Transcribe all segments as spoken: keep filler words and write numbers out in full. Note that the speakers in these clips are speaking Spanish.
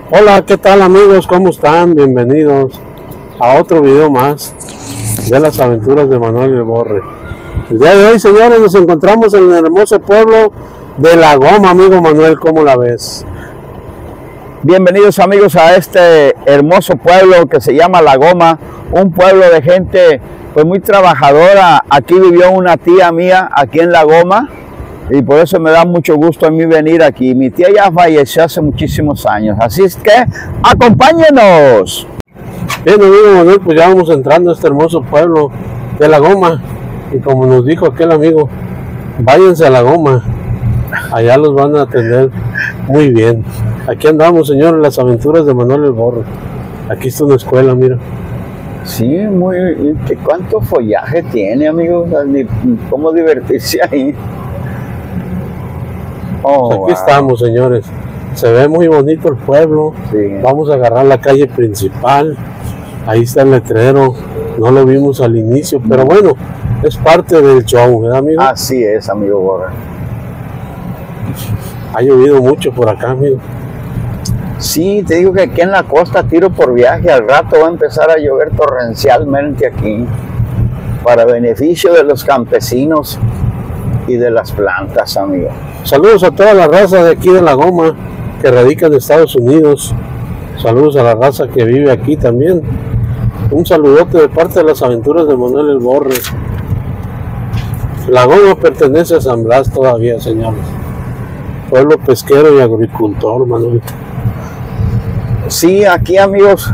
Hola, ¿qué tal amigos? ¿Cómo están? Bienvenidos a otro video más de las aventuras de Manuel el Borre. El día de hoy, señores, nos encontramos en el hermoso pueblo de La Goma, amigo Manuel, ¿cómo la ves? Bienvenidos amigos a este hermoso pueblo que se llama La Goma, un pueblo de gente pues muy trabajadora. Aquí vivió una tía mía aquí en La Goma y por eso me da mucho gusto a mí venir aquí. Mi tía ya falleció hace muchísimos años, así es que acompáñenos. Bien, amigo Manuel, pues ya vamos entrando a este hermoso pueblo de La Goma y como nos dijo aquel amigo, váyanse a La Goma, allá los van a atender muy bien. Aquí andamos, señores, las aventuras de Manuel el Borre. Aquí está una escuela, mira. Sí, muy, ¿cuánto follaje tiene, amigos? ¿Cómo divertirse ahí? Oh, Pues aquí wow. estamos, señores. Se ve muy bonito el pueblo. Sí. Vamos a agarrar la calle principal. Ahí está el letrero. No lo vimos al inicio, pero bueno, es parte del show, ¿verdad, amigo? Así es, amigo Borre. Ha llovido mucho por acá, amigo. Sí, te digo que aquí en la costa tiro por viaje, al rato va a empezar a llover torrencialmente aquí, para beneficio de los campesinos y de las plantas, amigo. Saludos a toda la raza de aquí de La Goma, que radica en Estados Unidos. Saludos a la raza que vive aquí también. Un saludote de parte de las aventuras de Manuel el Borre. La Goma pertenece a San Blas todavía, señores. Pueblo pesquero y agricultor, Manuel. Sí, aquí, amigos,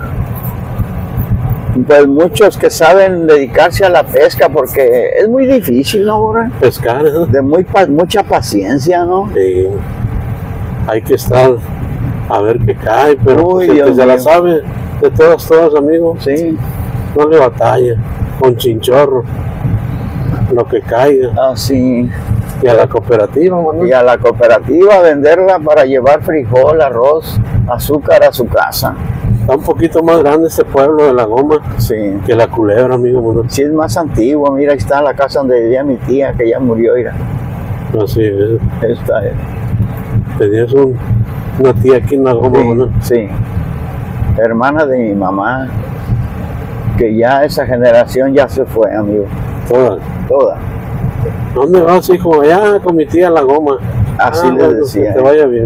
pues muchos que saben dedicarse a la pesca, porque es muy difícil, ¿no, Borre? Pescar, ¿eh? De muy pa mucha paciencia, ¿no? Sí. Hay que estar a ver qué cae, pero Uy, pues, el que Dios se la mío. sabe de todas, todas, amigos, Sí, no le batalla, con chinchorro, lo que caiga. así. Y a la cooperativa, Manuel. Y a la cooperativa venderla para llevar frijol, arroz, azúcar a su casa. Está un poquito más grande este pueblo de La Goma Sí. que La Culebra, amigo Manuel. Sí, es más antiguo. Mira, ahí está la casa donde vivía mi tía, que ya murió. Mira, Así es. esta es. Tenías un, una tía aquí en La Goma, Sí, Manuel. sí. Hermana de mi mamá, que ya esa generación ya se fue, amigo. Toda. Toda. ¿Dónde vas, hijo? Allá con mi tía La Goma. Así Ah, le bueno, decía. Que te vaya bien.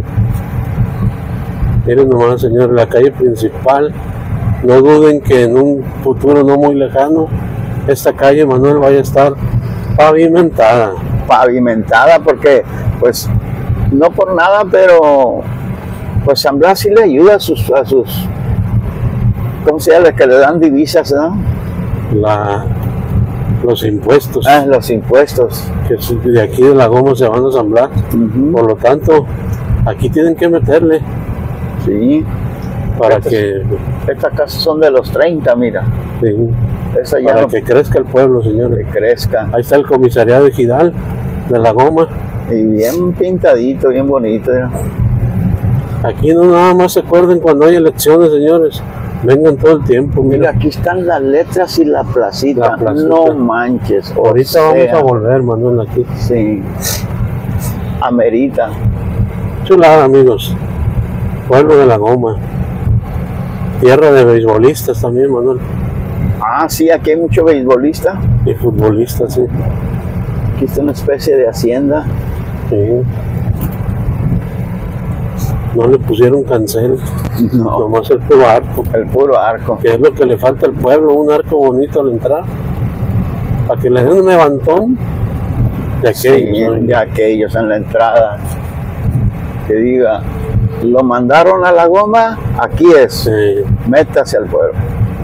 Miren nomás, señor, la calle principal. No duden que en un futuro no muy lejano, esta calle, Manuel, vaya a estar pavimentada. Pavimentada, porque, pues, no por nada, pero, pues, San Blas sí le ayuda a sus, a sus, ¿cómo se llama? Que le dan divisas, ¿no? La, los impuestos Ah, los impuestos. que de aquí de La Goma se van a San Blas. Ujú. Por lo tanto, aquí tienen que meterle Sí. para Estas- que, Estas casas son de los treinta, mira. sí, Esa ya para no que crezca el pueblo, señores. que crezca. Ahí está el comisariado ejidal de La Goma. Y bien pintadito, bien bonito. ¿no? Aquí no nada más se acuerden cuando hay elecciones, señores. Vengan todo el tiempo. Mira, Mira, aquí están las letras y la placita. La placita. No manches. o ahorita vamos sea, a volver, Manuel, aquí. Sí. Amerita. Chulada, amigos. Pueblo de La Goma. Tierra de beisbolistas también, Manuel. Ah, sí, aquí hay mucho beisbolista. Y futbolistas, sí. Aquí está una especie de hacienda. Sí. No le pusieron cancel, No, nomás el puro arco. el puro arco. Que es lo que le falta al pueblo, un arco bonito al entrar. Para que le den un levantón de Sí, aquellos. ¿no? de aquellos en la entrada. Que diga, lo mandaron a La Goma, aquí es. Sí. Métase al pueblo.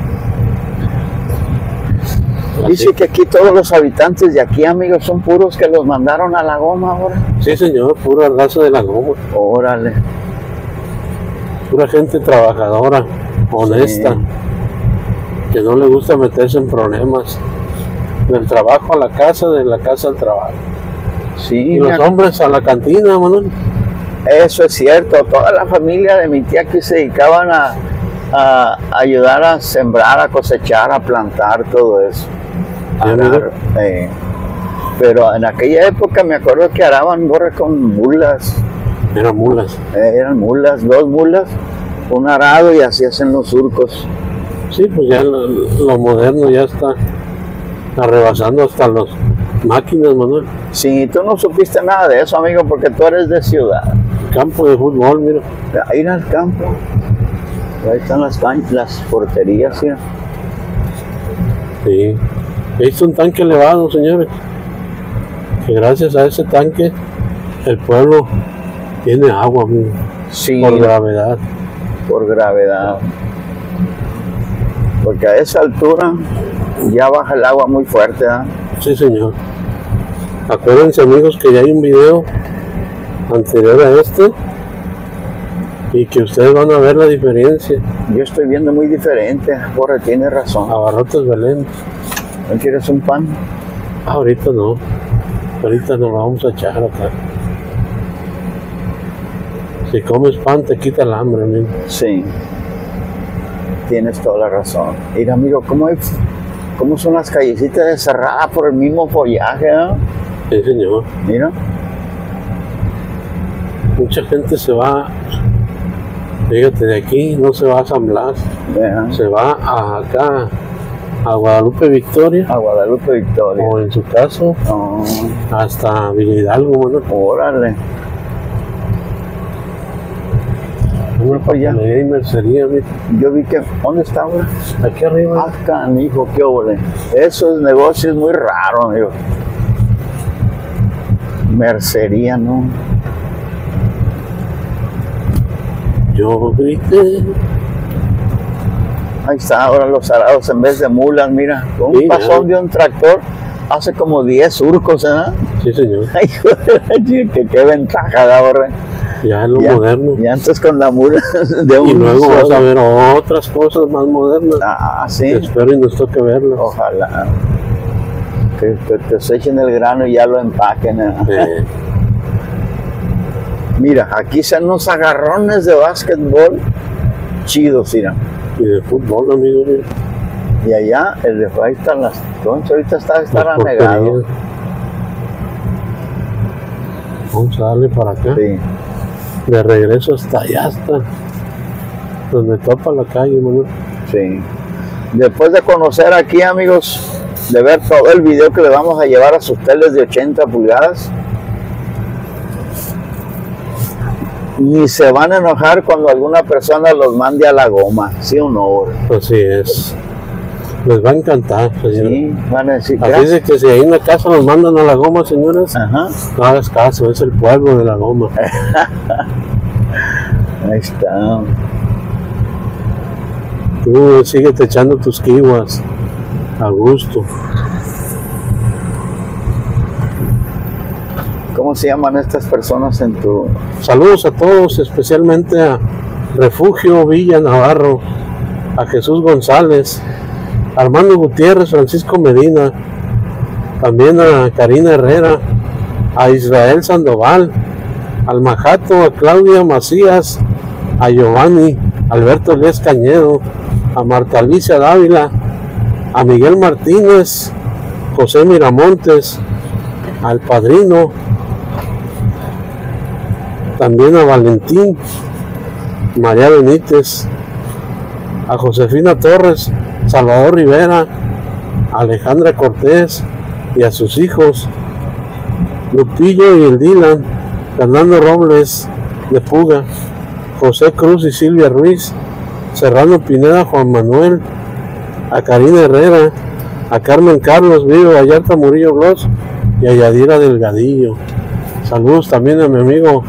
Así. Dice que aquí todos los habitantes de aquí, amigos, son puros que los mandaron a La Goma ahora. Sí, señor, pura raza de La Goma. Órale. Pura gente trabajadora, honesta, Sí. que no le gusta meterse en problemas. Del trabajo a la casa, de la casa al trabajo. Sí, Y los me- hombres a la cantina, Manuel. eso es cierto. Toda la familia de mi tía aquí se dedicaban a, a ayudar a sembrar, a cosechar, a plantar, todo eso. Sí, Arar, amigo. eh, pero en aquella época me acuerdo que araban borre con mulas. Eran mulas. Eh, eran mulas, dos mulas, un arado y así hacen los surcos. Sí, pues ya lo, lo moderno ya está arrebasando hasta las máquinas, Manuel. Sí, tú no supiste nada de eso, amigo, porque tú eres de ciudad. Campo de fútbol, mira. Ir al campo. Ahí están las, las porterías, ¿sí? Sí. Ahí está un tanque elevado, señores. Que gracias a ese tanque el pueblo tiene agua, amigo. Sí. Por gravedad. Por gravedad. Porque a esa altura ya baja el agua muy fuerte, ¿eh? Sí, señor. Acuérdense, amigos, que ya hay un video anterior a este y que ustedes van a ver la diferencia. Yo estoy viendo muy diferente, Jorge, tiene razón. Abarrotes Belén. ¿No quieres un pan? Ah, ahorita no. Ahorita nos lo vamos a echar acá. Si comes pan te quita el hambre, amigo. Sí. Tienes toda la razón. Mira, amigo, ¿cómo, hay, cómo son las callecitas cerradas por el mismo follaje, ¿eh? Sí, señor. Mira. Mucha gente se va, fíjate, de aquí no se va a San Blas, Yeah. se va a acá, a Guadalupe Victoria, A Guadalupe Victoria. o en su caso, Oh, hasta Villa Hidalgo, Manuel. órale. Una papelería y mercería, mira. Yo vi que, ¿dónde está ahora? Aquí arriba. Acá, hijo, qué óvole. Esos negocios muy raros, amigo. Mercería, ¿no? Yo grité. Ahí está, ahora los arados en vez de mulas, mira. Un Sí, pasón ya. de un tractor hace como diez surcos, ¿eh? Sí, señor. Ay, hijo de la chica, que qué ventaja da ahora. Ya es lo Ya, moderno. Y antes con la mula de un Y luego vas solo. a ver otras cosas más modernas. Ah, sí. Espero y nos toque verlas. Ojalá. Que, que te echen el grano y ya lo empaquen. ¿eh? Eh, Mira, aquí son unos agarrones de básquetbol chidos, mira. y de fútbol, amigo, mira. Y allá, el de ahí están las conchas, ahorita está, está Las anegado. porterías. Vamos a darle para acá. Sí. De regreso hasta allá, hasta donde topa la calle, Manuel. Sí. Después de conocer aquí, amigos, de ver todo el video que le vamos a llevar a sus teles de ochenta pulgadas, ni se van a enojar cuando alguna persona los mande a la goma, ¿sí o no? Así es. Les va a encantar, señor. Sí, van a decir, Así gracias. de que si ahí en la casa nos mandan a la goma, señores, Ajá, no hagas caso, es el pueblo de la goma. ahí está. Tú síguete echando tus kiwas a gusto. ¿Cómo se llaman estas personas en tu...? Saludos a todos, especialmente a Refugio Villa Navarro, a Jesús González, Armando Gutiérrez, Francisco Medina, también a Karina Herrera, a Israel Sandoval, al Majato, a Claudia Macías, a Giovanni, Alberto Elías Cañedo, a Marta Alicia Dávila, a Miguel Martínez, José Miramontes, al Padrino, también a Valentín, María Benítez, a Josefina Torres, Salvador Rivera, a Alejandra Cortés y a sus hijos, Lupillo y el Dylan, Fernando Robles de Puga, José Cruz y Silvia Ruiz, Serrano Pineda, Juan Manuel, a Karina Herrera, a Carmen Carlos Vivo, Vallarta Murillo Blos y a Yadira Delgadillo. Saludos también a mi amigo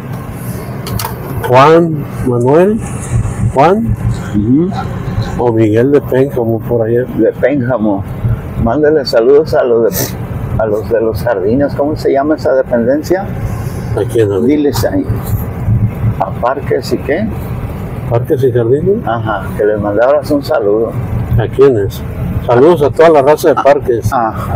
Juan Manuel, Juan Uh-huh. o Miguel de Pénjamo por allá. De Pénjamo. Mándale saludos a los de, a los de los jardines. ¿Cómo se llama esa dependencia? Aquí en el Diles ahí. A Parques y qué. Parques y Jardines. Ajá, que les mandaras un saludo. ¿A quiénes? Saludos a toda la raza de Parques. Ajá.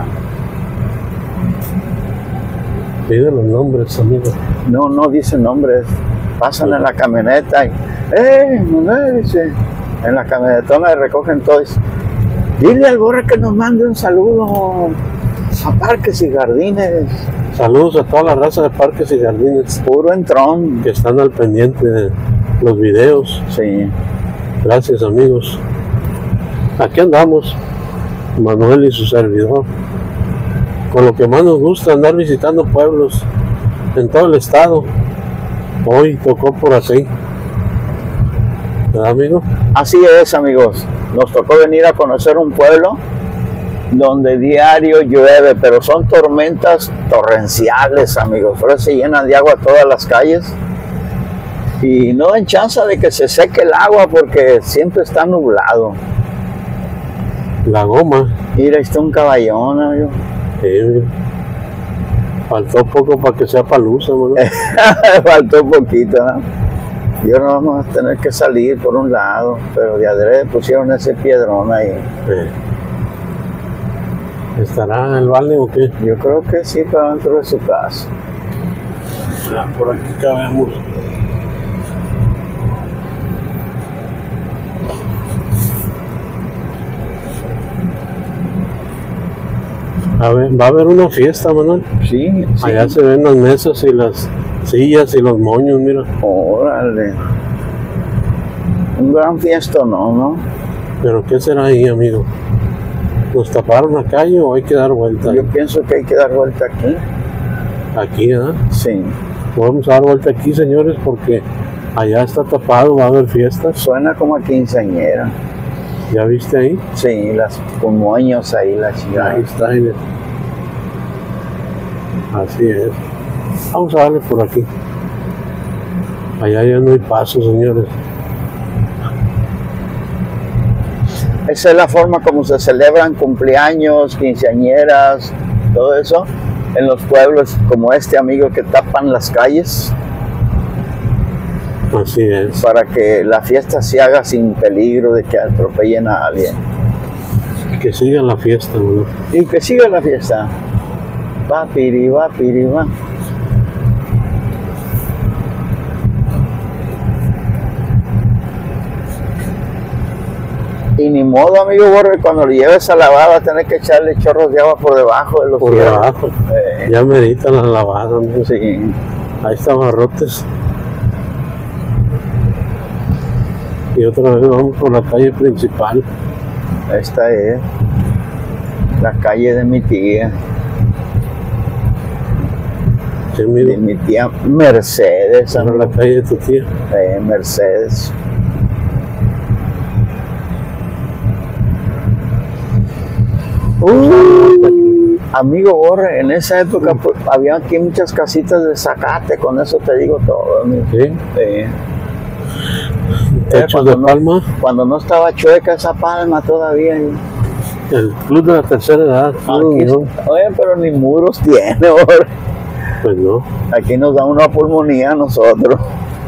Pide los nombres, amigo. No, no dicen nombres. Pasan en la camioneta y, ¡eh! Manuel! Dice, en la camionetona y recogen todos. Dile al Borre que nos mande un saludo a Parques y Jardines. Saludos a toda la raza de Parques y Jardines Puro entrón. que están al pendiente de, los videos. Sí. Gracias, amigos. Aquí andamos, Manuel y su servidor, con lo que más nos gusta, andar visitando pueblos en todo el estado. Hoy tocó por aquí, ¿verdad, amigo? Así es, amigos. Nos tocó venir a conocer un pueblo donde diario llueve, pero son tormentas torrenciales, amigos. Por eso se llenan de agua todas las calles y no dan chance de que se seque el agua porque siempre está nublado. La Goma. Mira, ahí está un caballón, amigo. Sí, faltó poco para que sea palusa, ¿no? Faltó poquito, ¿no? Y ahora vamos a tener que salir por un lado, pero de adrede pusieron ese piedrón ahí. Sí. ¿Estará el vale o qué? Yo creo que sí, para dentro de su casa. Ah, por aquí cabemos. A ver, va a haber una fiesta, Manuel. Sí, sí. Allá se ven las mesas y las sillas y los moños, mira. Órale. Un gran fiesta, ¿no? ¿no? Pero ¿qué será ahí, amigo? ¿Nos taparon la calle o hay que dar vuelta? Yo pienso que hay que dar vuelta aquí. Aquí, ¿ah? ¿eh? Sí. Vamos a dar vuelta aquí, señores, porque allá está tapado, va a haber fiestas. Suena como a quinceañera. ¿Ya viste ahí? Sí, las con moños ahí, la chica. Ahí está. Ahí. Así es. Vamos a darle por aquí. Allá ya no hay paso, señores. Esa es la forma como se celebran cumpleaños, quinceañeras, todo eso, en los pueblos como este, amigo, que tapan las calles. Así es. Para que la fiesta se haga sin peligro de que atropellen a alguien. Que siga la fiesta, ¿no? Y que siga la fiesta. Va, piri, va, piri, va. Y ni modo, amigo Borre, cuando lo lleves a lavar vas a tener que echarle chorros de agua por debajo de los Por fierros. debajo. Eh. Ya merita la lavada, amigo. Sí. Ahí están barrotes. Y otra vez vamos por la calle principal. Esta es la calle de mi tía. Sí, amigo. De mi tía Mercedes. Esa era la calle de tu tía. Eh, Mercedes. Uh, amigo Borre, en esa época pues, había aquí muchas casitas de zacate, con eso te digo todo, amigo. Sí. Sí. Techos de no, palma. Cuando no estaba chueca esa palma todavía. El club de la tercera edad. Aquí, no, oye, pero ni muros tiene, Borre. Pues no. Aquí nos da una pulmonía a nosotros.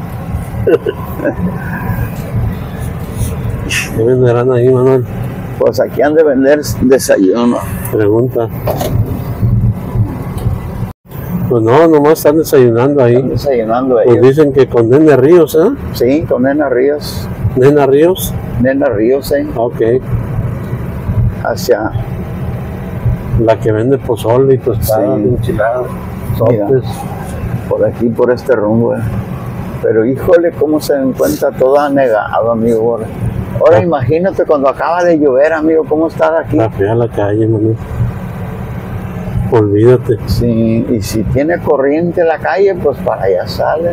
¿Qué venderán ahí, Manuel? Pues aquí han de vender desayuno. Pregunta. Pues no, nomás están desayunando ahí. Están desayunando ellos. Pues dicen que con Nena Ríos, ¿eh? Sí, con Nena Ríos. Nena Ríos. Nena Ríos, ¿eh? Ok. Hacia... La que vende pozole y tostadas, Sí. enchiladas, Mira, sopes. por aquí, por este rumbo. eh. Pero híjole, cómo se encuentra todo anegado, amigo Borre. Ahora Ah. imagínate cuando acaba de llover, amigo, cómo está aquí. Está fea la calle, Manuel. Olvídate. Sí, y si tiene corriente la calle, pues para allá sale.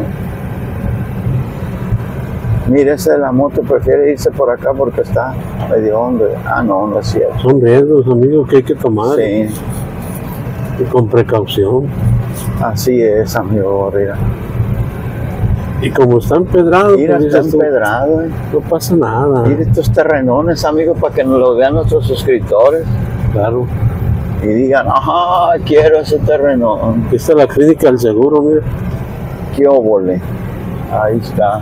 Mire, esa de la moto prefiere irse por acá porque está medio hondo. Ah, no, no es cierto. Son riesgos, amigos, que hay que tomar. Sí, Y con precaución. así es, amigo Borre. Y como está empedrado, Mira, pues está dices tú, empedrado. eh. no pasa nada. Mira estos terrenones, amigos, para que nos los vean nuestros suscriptores. Claro. Y digan, ajá, quiero ese terreno. Aquí está la clínica del seguro, mira. Qué óvole. Ahí está.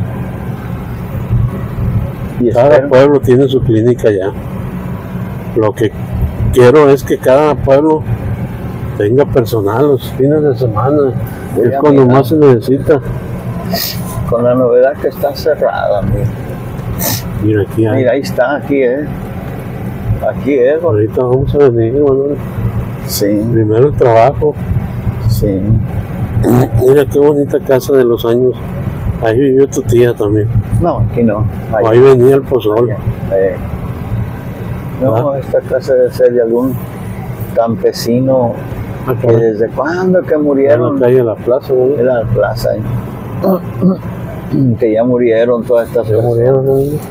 Y Cada espero, pueblo tiene su clínica ya. Lo que quiero es que cada pueblo tenga personal los fines de semana. Voy Es a cuando mirar. más se necesita. con la novedad que está cerrada, mira. Mira, aquí hay. Mira, ahí está, aquí es. Aquí es, Borre. Ahorita vamos a venir, Manuel. Sí, Primero el trabajo. sí. Mira qué bonita casa de los años. Ahí vivió tu tía también. No, aquí no. Ahí, ahí venía el pozol. Eh, no, ¿Ah? Esta casa debe ser de algún campesino ah, que desde cuándo que murieron. En la calle de la plaza, ¿no? Era la plaza, ¿eh? Que ya murieron todas estas ya murieron, ¿no? Sí.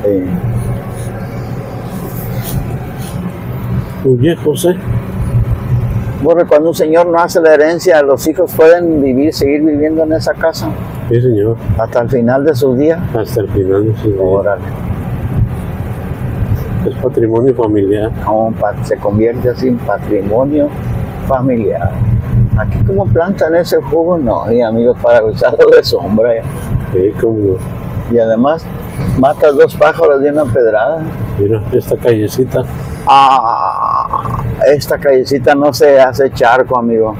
Muy viejos, ¿eh? Bueno, cuando un señor no hace la herencia, los hijos pueden vivir, seguir viviendo en esa casa. Sí, señor. Hasta el final de sus días. Hasta el final de sus días. Órale. Es patrimonio familiar. No, se convierte así en patrimonio familiar. Aquí como plantan ese jugo, no, y amigos, para usarlo de sombra. Sí, como. Y además, matas dos pájaros de una pedrada. Mira, esta callecita. Ah, esta callecita no se hace charco, amigo.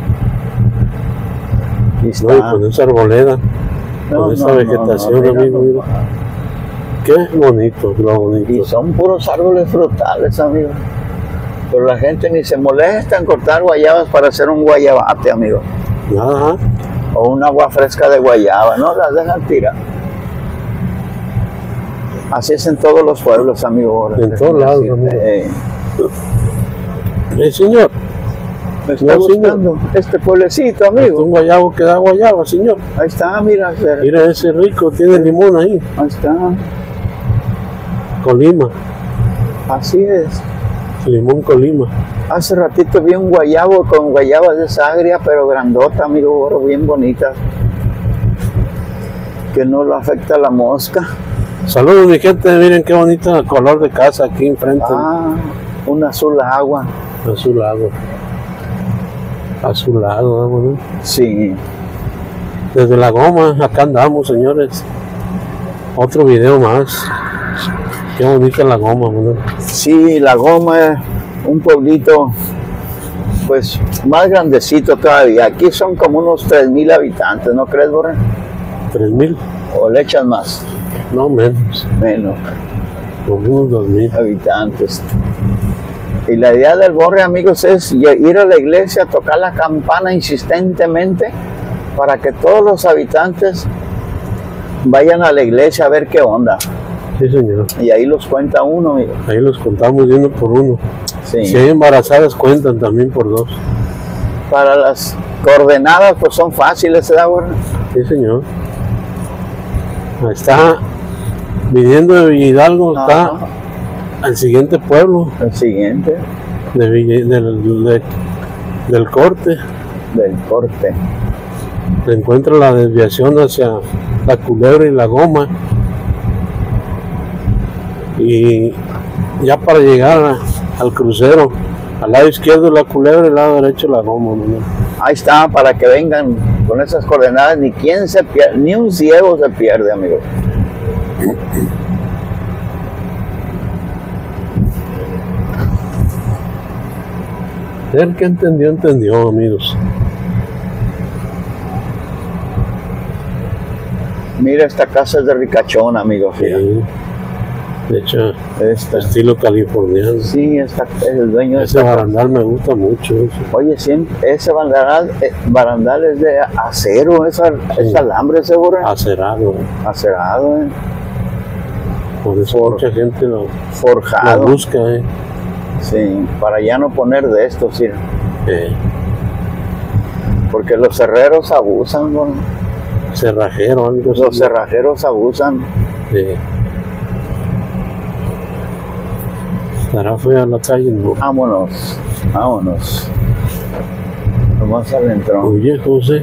Y está. No, y con esa arboleda, no, con esa no, vegetación, no, no, amigo. Mira. Qué bonito, lo bonito. Y son puros árboles frutales, amigo. Pero la gente ni se molesta en cortar guayabas para hacer un guayabate, amigo. Ajá. O un agua fresca de guayaba, no las dejan tirar. Así es en todos los pueblos, amigo. En todos lados, amigo. Eh, eh, señor. Me está buscando señor. Este pueblecito, amigo. Este un guayabo que da guayaba, señor. Ahí está, mira. Mira ese rico, tiene limón ahí. Ahí está. Colima. Así es. Limón Colima. Hace ratito vi un guayabo con guayabas de sagria, pero grandota, amigo, bien bonita. Que no lo afecta la mosca. Saludos, mi gente. Miren qué bonito el color de casa aquí enfrente. Ah, un azul agua. Azul agua. Azulado, ¿no? Sí. Desde La Goma, acá andamos, señores. Otro video más. Qué bonita La Goma, ¿no? Sí, La Goma es un pueblito, pues, más grandecito todavía. Aquí son como unos tres mil habitantes, ¿no crees, Borre? ¿Tres mil? ¿O le echan más? No, menos. Menos. Como unos dos mil habitantes. Y la idea del Borre, amigos, es ir a la iglesia, tocar la campana insistentemente para que todos los habitantes vayan a la iglesia a ver qué onda. Sí, señor. Y ahí los cuenta uno, amigo. Ahí los contamos de uno por uno. Sí. Si hay embarazadas, cuentan también por dos. Para las coordenadas, pues son fáciles, ¿verdad, Borre? Sí, señor. Ahí está, viniendo de Hidalgo, está Ajá. el siguiente pueblo. El siguiente. De, del, de, del corte. Del corte. Se encuentra la desviación hacia La Culebra y La Goma. Y ya para llegar a, al crucero, al lado izquierdo La Culebra y al lado derecho La Goma, ¿no? Ahí está, para que vengan con esas coordenadas, ni quien se pierde, ni un ciego se pierde, amigo. El que entendió, entendió, amigos. Mira, esta casa es de ricachón, amigo. Sí. De hecho, esta. Estilo californiano. Sí, esta, el dueño ese de esta barandal casa. Me gusta mucho. Eso. Oye, siempre, ese barandal, eh, barandal es de acero, es, sí. Es alambre seguro. Acerado. Acerado, eh. Por eso For, mucha gente lo, forjado. lo busca, eh. Sí, para ya no poner de esto, sí. Eh. Porque los cerreros abusan, ¿no? Cerrajero, algo Los así. cerrajeros abusan. Sí. Estará fea la calle, ¿no? Vámonos, vámonos. Vamos al entrón. Oye, José.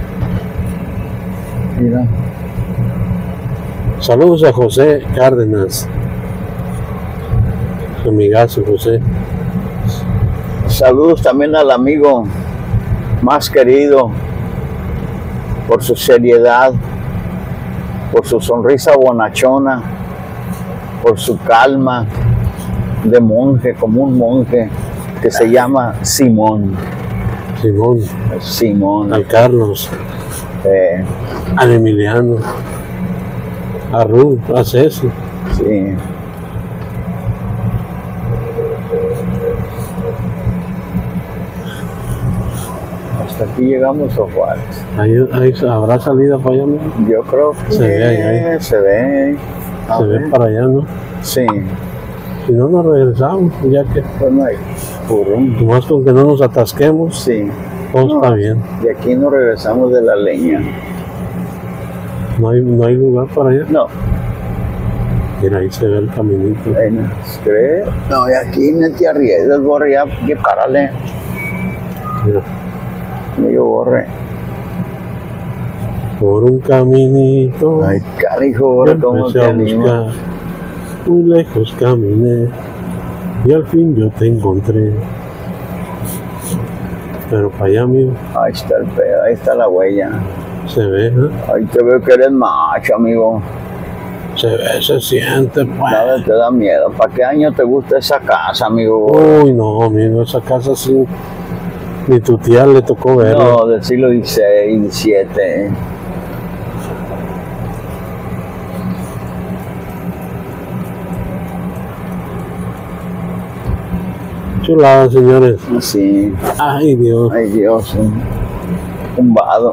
Mira. Saludos a José Cárdenas. Su amigazo José. Saludos también al amigo más querido por su seriedad, por su sonrisa bonachona, por su calma de monje, como un monje que se llama Simón. Simón. Simón. Al Carlos. Eh, al Emiliano. A Ruth, a Ceci. Sí. hasta aquí llegamos a Juárez. Ahí, ahí habrá salida para allá, ¿no? Yo creo que se ve, ahí, ahí. se ve. A se ver. ve para allá, ¿no? Sí. Si no nos regresamos, ya que Pues no hay burrón. nomás con que no nos atasquemos, Sí. todo No, está bien. Y aquí nos regresamos de la leña. No hay, no hay lugar para allá. No. Mira, ahí se ve el caminito. Bueno, ¿crees? No, y aquí no te arriesgas, Borre, ya que párale. Mira, Amigo Borre. por un caminito. Ay, carijo, yo Borre, ¿cómo empecé te a animo? buscar. Muy lejos caminé y al fin yo te encontré. Pero para allá, amigo, Ahí está el pedo, ahí está la huella. se ve, ¿eh? Ahí te veo que eres macho, amigo. Se ve, se siente, pues. Nada te da miedo. ¿Para qué año te gusta esa casa, amigo? Uy, no, amigo, esa casa sí, ni tu tía le tocó verla. No, del siglo dieciséis, diecisiete. Chulada, señores. Sí. Ay, Dios. Ay, Dios. Un, un vado.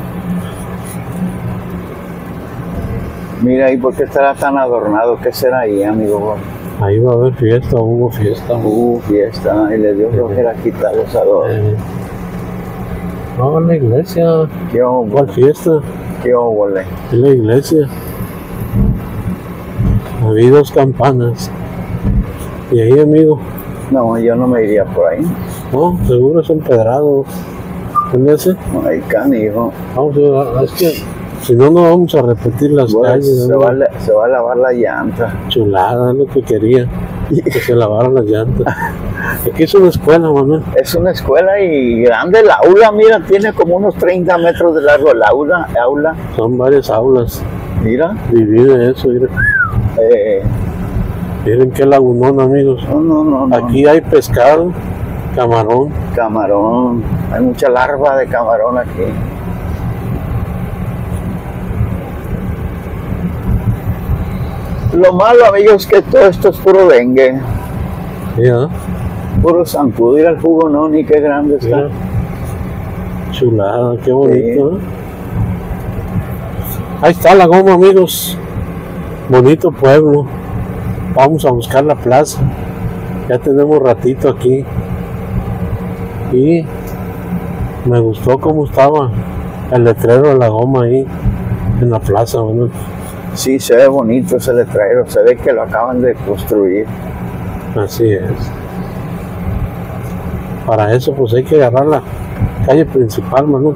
Mira, ¿y por qué estará tan adornado? ¿Qué será ahí, amigo? Ahí va a haber fiesta, hubo fiesta. Uh, fiesta. Y le dio flojera quitar los adornos. Eh, no, la iglesia. ¿Qué ¿Cuál óvole? fiesta? ¿Qué óvole? Es la iglesia. Había dos campanas. Y ahí, amigo, No, yo no me iría por ahí. no, seguro es empedrado. ¿Dónde ese? Ay, canijo. Vamos a, es que si no, no vamos a repetir las Bueno, calles. se, ¿no? va a, la- se va a lavar la llanta. Chulada, es lo que quería. Que se lavaran las llantas. Aquí es una escuela, Manuel. Es una escuela y grande el aula, mira, tiene como unos treinta metros de largo el aula. aula. Son varias aulas. Mira, Divide eso, miren. eh, Miren qué lagunón, amigos. no, no, no, no. Aquí hay pescado, camarón. Camarón, hay mucha larva de camarón aquí. Lo malo, amigos, es que todo esto es puro dengue, Mira, puro zancudo. Ir al jugo, no, ni qué grande está. mira. Chulada, qué bonito. ¿Eh? Ahí está la Goma, amigos. Bonito pueblo. Vamos a buscar la plaza. Ya tenemos ratito aquí. Y me gustó cómo estaba el letrero de la Goma ahí en la plaza, Manuel. Sí, se ve bonito ese letrero, se ve que lo acaban de construir. Así es. Para eso pues hay que agarrar la calle principal, Manuel.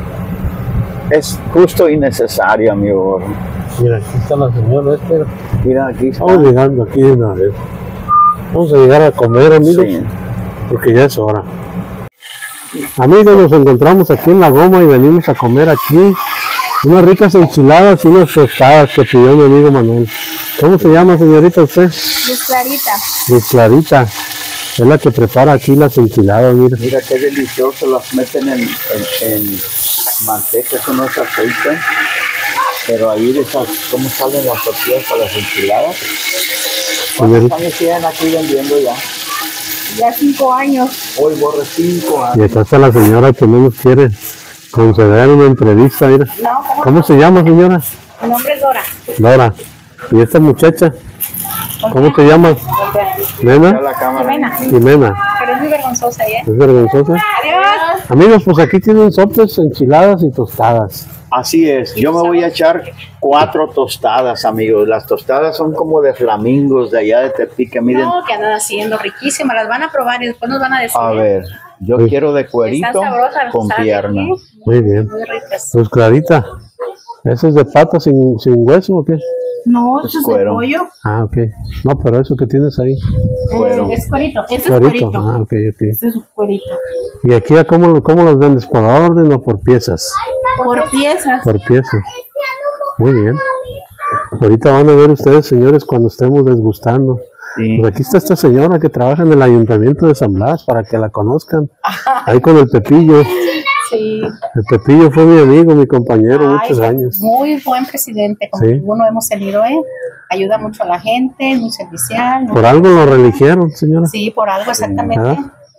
Es justo y necesario, amigo. Mira, aquí está la señora esta. Mira, aquí está. Vamos llegando aquí de una vez. Vamos a llegar a comer, amigos, Sí. porque ya es hora. Amigos, nos encontramos aquí en la Goma y venimos a comer aquí unas ricas enchiladas y unas tostadas que pidió mi amigo Manuel. ¿Cómo se llama, señorita, usted? Luz Clarita. Luz Clarita. Es la que prepara aquí las enchiladas, mira. Mira qué delicioso, las meten en, en, en manteca, eso no es aceite. Pero ahí de esas, ¿cómo salen las tortillas para las enchiladas? ¿Cuántos Señorita. años tienen aquí vendiendo ya? Ya cinco años. Hoy borre cinco Y años. acá está la señora que no nos quiere conceder una entrevista, mira. No, ¿cómo? ¿Cómo se llama, señora? Mi nombre es Dora. Dora. ¿Y esta muchacha? ¿Cómo te llamas? Mira ¿Nena? la cámara. Jimena. Jimena. Pero es muy vergonzosa, ¿eh? ¿Es vergonzosa? Adiós. Amigos, pues aquí tienen sopes, enchiladas y tostadas. Así es, yo me voy a echar cuatro tostadas, amigos. Las tostadas son como de flamingos de allá de Tepic, miren. No, que andan haciendo riquísimas. Las van a probar y después nos van a decir. A ver, yo Sí. quiero de Están cuerito sabrosas, con ¿sabes? pierna. Muy bien. Muy ricas. Pues Clarita, ¿eso es de pata sin, sin hueso o qué? No, eso es de cuero. pollo. Ah, ok. No, pero eso que tienes ahí. Cuero. Es cuerito. Ese es Cuerito. cuerito. Ah, ok, ok. Ese es cuerito. ¿Y aquí a cómo, lo- cómo los vendes? ¿Por orden o por piezas? Por piezas. Por piezas. Muy bien. Ahorita van a ver ustedes, señores, cuando estemos desgustando. Sí. Pues aquí está esta señora que trabaja en el Ayuntamiento de San Blas, para que la conozcan. Ahí con el Pepillo. Sí. El Pepillo fue mi amigo, mi compañero, Ay, muchos años. Muy buen presidente, como Sí. ninguno hemos tenido, ¿eh? Ayuda mucho a la gente, muy servicial. Por algo lo religieron, señora. Sí, por algo exactamente. Ah.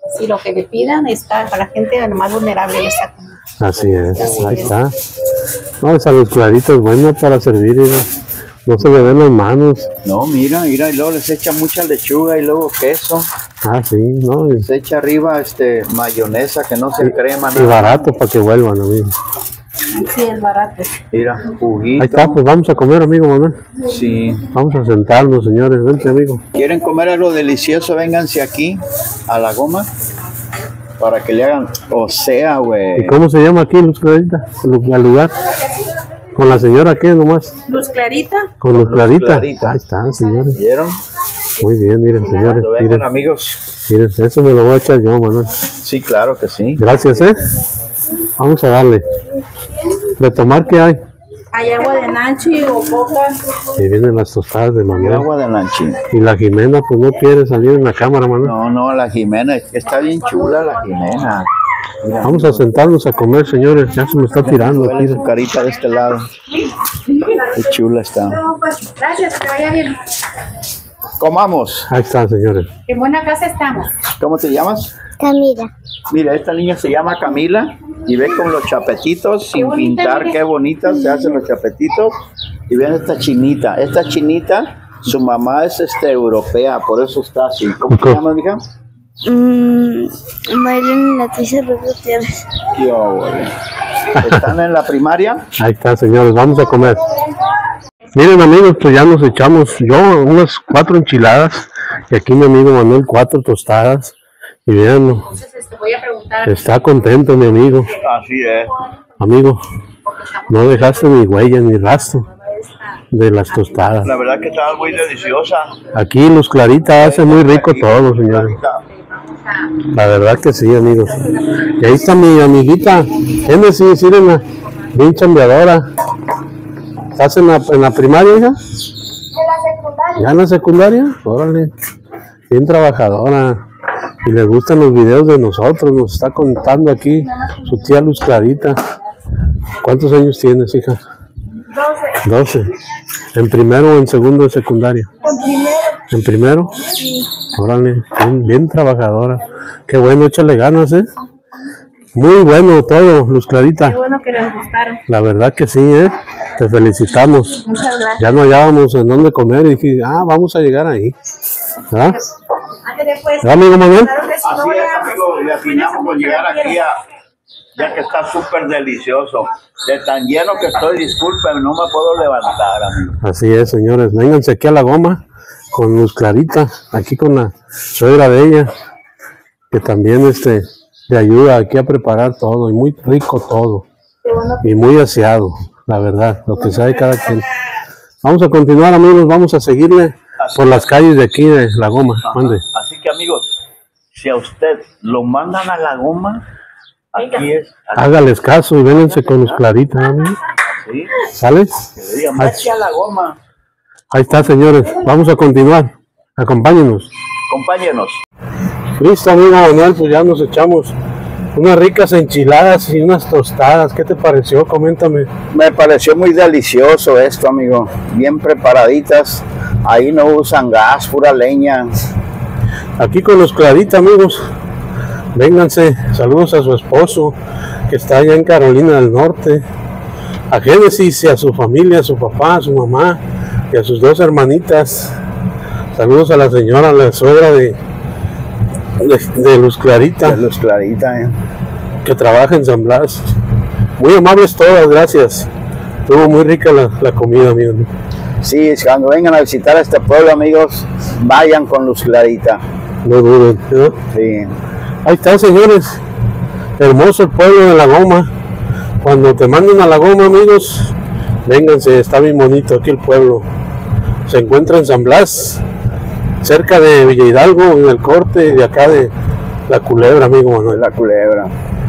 Si lo que le pidan está para la gente más vulnerable. Está como... Así es, Así ahí es. está. No, esa luz clarita es buena para servir, ¿no? No se le ven las manos. No, mira, mira, y luego les echa mucha lechuga y luego queso. Ah, sí, ¿no? Y, se echa arriba este mayonesa que no se y, crema. Y barato para que vuelvan, amigo. Sí, es barato. Mira, juguito. Ahí está, pues vamos a comer, amigo Manuel. Sí. Vamos a sentarnos, señores. Vente, amigo. ¿Quieren comer algo delicioso? Vénganse aquí, a La Goma, para que le hagan, o sea, güey. ¿Y cómo se llama aquí, Luz Clarita? ¿El lugar? ¿Con la señora qué nomás? Luz Clarita. Con Luz Clarita. Clarita. Ahí está, señores. ¿Vieron? Muy bien, miren, señores. Vengan, Miren, amigos. miren, eso me lo voy a echar yo, Manuel. Sí, claro que sí. Gracias, ¿eh? Vamos a darle. ¿De tomar qué hay? Hay agua de nanchi o coca. Y vienen las tostadas de Manuel. Agua de lanchín. Y la Jimena, pues no quiere salir en la cámara, Manuel. No, no, la Jimena, está bien chula la Jimena. Mira, vamos a sentarnos a comer, señores. Ya se me está tirando huele aquí. su carita de este lado. Qué chula está. Gracias, que vaya bien. Comamos. Ahí están, señores. En buena casa estamos. ¿Cómo te llamas? Camila. Mira, esta niña se llama Camila y ve con los chapetitos sin bonita, pintar, mire. qué bonitas se hacen los chapetitos. Y vean esta chinita, esta chinita, su mamá es este europea, por eso está así. ¿Cómo te llamas, mija? Mm, Maylene Leticia Gutiérrez. Qué óvole. ¿Están en la primaria? Ahí está, señores. Vamos a comer. Miren, amigos, pues ya nos echamos yo unas cuatro enchiladas y aquí mi amigo Manuel cuatro tostadas. Y vean, Entonces, este, voy a preguntar. está contento mi amigo. Así es. Amigo, no dejaste ni huella ni rastro de las tostadas. La verdad que estaba muy deliciosa. Aquí Luz Clarita hace muy rico todo, señores. La verdad que sí, amigos. Y ahí está mi amiguita, Génesis, sírenla, bien chambeadora. ¿Estás en la, en la primaria, hija? En la secundaria. ¿Ya en la secundaria? Órale, bien trabajadora. Y le gustan los videos de nosotros, nos está contando aquí su tía Luz Clarita. ¿Cuántos años tienes, hija? doce. doce. ¿En primero o en segundo de secundaria? En primero. ¿En primero? Sí. Órale, bien, bien trabajadora. Qué bueno, échale ganas, ¿eh? Muy bueno todo, Luz Clarita. Qué bueno que les gustaron. La verdad que sí, ¿eh? Te felicitamos. Muchas gracias. Ya no hallábamos en dónde comer y dije, ah, vamos a llegar ahí. ¿Verdad? Ándale, pues. ¿Verdad, amigo Manuel? Claro que sí, no Así voy es, a- amigo, le afinamos con llegar aquí a, ya que está súper delicioso. De tan lleno que estoy, disculpen, no me puedo levantar, amigo. Así es, señores. Vénganse aquí a La Goma con Luz Clarita, aquí con la suegra de ella, que también este, le ayuda aquí a preparar todo, y muy rico todo, y muy aseado, la verdad, lo que sea de cada quien. Vamos a continuar, amigos, vamos a seguirle por las calles de aquí de La Goma. Mande. Así que, amigos, si a usted lo mandan a La Goma, aquí es. Aquí, Hágales caso y vénganse con Luz Clarita, ¿no? ¿sí? ¿Sale? Que le digan, vete a La Goma. Ahí está, señores. Vamos a continuar. Acompáñenos. Acompáñenos. Listo, amigo Manuel, pues ya nos echamos unas ricas enchiladas y unas tostadas. ¿Qué te pareció? Coméntame. Me pareció muy delicioso esto, amigo. Bien preparaditas. Ahí no usan gas, pura leña. Aquí con Luz Clarita, amigos. Vénganse. Saludos a su esposo, que está allá en Carolina del Norte. A Génesis y a su familia, a su papá, a su mamá y a sus dos hermanitas. Saludos a la señora, la suegra de, de, de Luz Clarita, Luz Clarita, ¿eh? que trabaja en San Blas. Muy amables todas, gracias. Estuvo muy rica la, la comida, amigo. Sí, cuando vengan a visitar este pueblo, amigos, vayan con Luz Clarita. No duden, ¿no? Sí. Ahí está, señores. Hermoso el pueblo de La Goma. Cuando te manden a La Goma, amigos, vénganse, está bien bonito aquí el pueblo. Se encuentra en San Blas, cerca de Villa Hidalgo, en el corte de acá de La Culebra, amigo Manuel. La Culebra.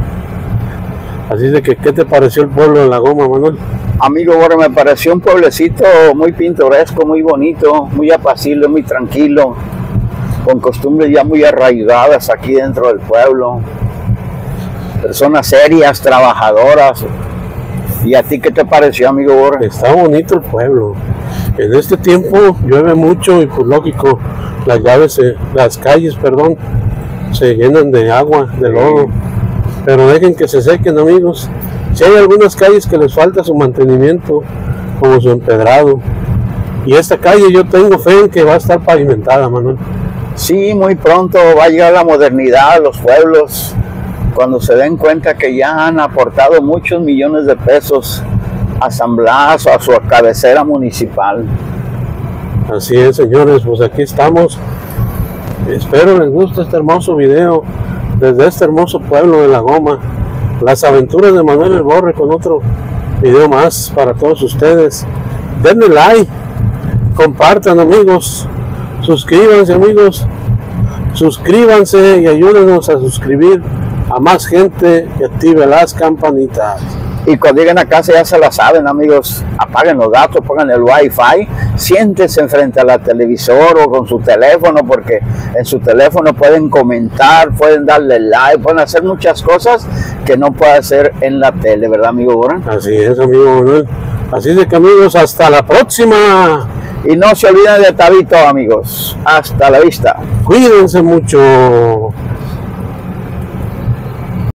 Así de que, ¿qué te pareció el pueblo de La Goma, Manuel? Amigo, bueno, me pareció un pueblecito muy pintoresco, muy bonito, muy apacible, muy tranquilo, con costumbres ya muy arraigadas aquí dentro del pueblo. Personas serias, trabajadoras. ¿Y a ti qué te pareció, amigo Borja? Está bonito el pueblo. En este tiempo llueve mucho y pues lógico, las llaves, se- las calles, perdón, se llenan de agua, de lodo, pero dejen que se sequen, amigos. Si hay algunas calles que les falta su mantenimiento, como su empedrado, y esta calle yo tengo fe en que va a estar pavimentada, Manuel. Sí, muy pronto va a llegar la modernidad a los pueblos, cuando se den cuenta que ya han aportado muchos millones de pesos a San Blas o a su cabecera municipal. Así es, señores, pues aquí estamos. Espero les guste este hermoso video desde este hermoso pueblo de La Goma, las aventuras de Manuel el Borre, con otro video más para todos ustedes. Denle like, compartan, amigos, suscríbanse, amigos, suscríbanse y ayúdenos a suscribir a más gente y active las campanitas. Y cuando lleguen a casa ya se la saben, amigos, apaguen los datos, pongan el wifi, siéntense frente a la televisor o con su teléfono, porque en su teléfono pueden comentar, pueden darle like, pueden hacer muchas cosas que no puede hacer en la tele, ¿verdad, amigo Borre? Así es, amigo Manuel. Así es que, amigos, hasta la próxima. Y no se olviden de Tabito, amigos. Hasta la vista. Cuídense mucho.